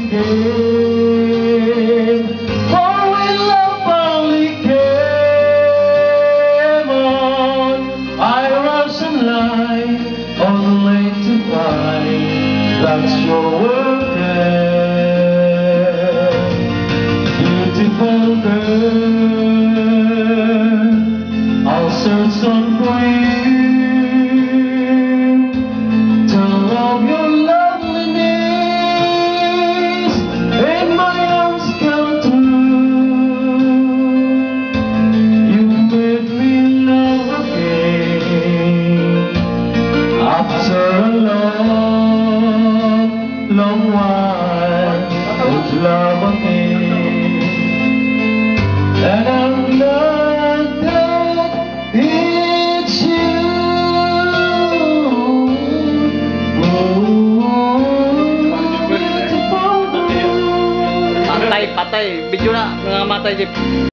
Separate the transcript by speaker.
Speaker 1: again. For when love finally came on, I rush and lie on the lake to find that you were there. Beautiful girl, I'll search on for you. Tell of your loveliness, and my arms come true. You made me love again after a long, long while of love again. And I'm glad that it's you.
Speaker 2: Patay, patay. Video na, mga matay, Jeep.